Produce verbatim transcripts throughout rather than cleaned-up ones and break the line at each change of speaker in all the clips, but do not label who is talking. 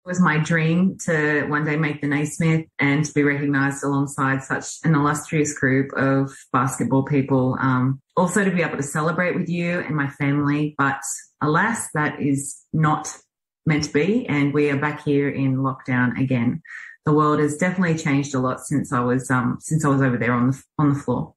was my dream to one day make the Naismith and to be recognised alongside such an illustrious group of basketball people. Um, also to be able to celebrate with you and my family, but alas, that is not meant to be, and we are back here in lockdown again. The world has definitely changed a lot since I was um, since I was over there on the on the floor.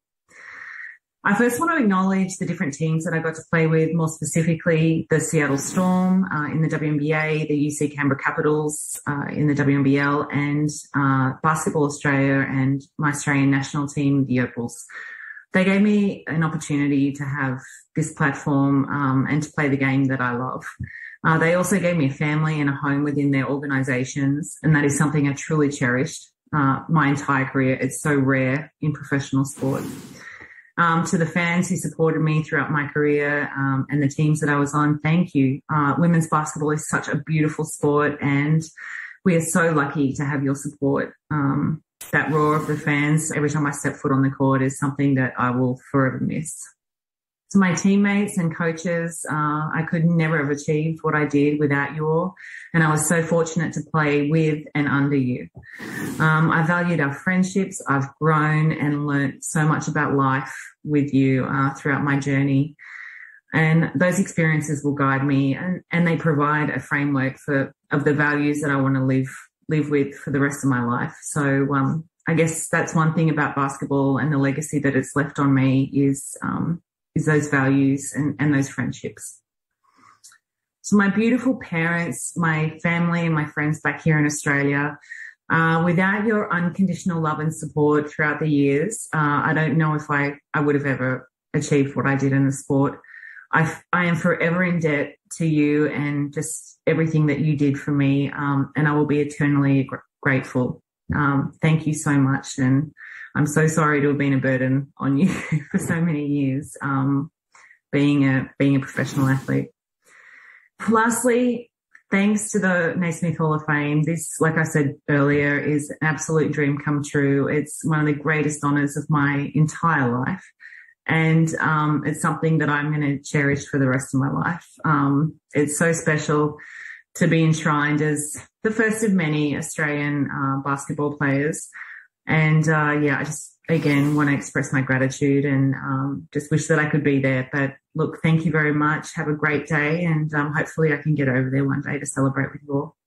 I first want to acknowledge the different teams that I got to play with, more specifically the Seattle Storm uh, in the W N B A, the U C Canberra Capitals uh, in the W N B L, and uh, Basketball Australia and my Australian national team, the Opals. They gave me an opportunity to have this platform um, and to play the game that I love. Uh, they also gave me a family and a home within their organisations, and that is something I truly cherished uh, my entire career. It's so rare in professional sport. Um, to the fans who supported me throughout my career um, and the teams that I was on, thank you. Uh, women's basketball is such a beautiful sport, and we are so lucky to have your support. Um, that roar of the fans every time I step foot on the court is something that I will forever miss. To my teammates and coaches, uh, I could never have achieved what I did without you all, and I was so fortunate to play with and under you. Um, I valued our friendships. I've grown and learnt so much about life with you uh, throughout my journey, and those experiences will guide me, and, and they provide a framework for of the values that I want to live live with for the rest of my life. So um, I guess that's one thing about basketball and the legacy that it's left on me is um, is those values and, and those friendships. So my beautiful parents, my family and my friends back here in Australia, uh, without your unconditional love and support throughout the years, uh, I don't know if I, I would have ever achieved what I did in the sport. I, I am forever in debt to you and just everything that you did for me, um, and I will be eternally gr- grateful. Um, thank you so much, and I'm so sorry to have been a burden on you for so many years, um, being a being a professional athlete. Lastly, thanks to the Naismith Hall of Fame. This, like I said earlier, is an absolute dream come true. It's one of the greatest honours of my entire life, and um, it's something that I'm going to cherish for the rest of my life. Um, it's so special to be enshrined as the first of many Australian uh, basketball players. And, uh, yeah, I just, again, want to express my gratitude and um, just wish that I could be there. But, look, thank you very much. Have a great day, and um, hopefully I can get over there one day to celebrate with you all.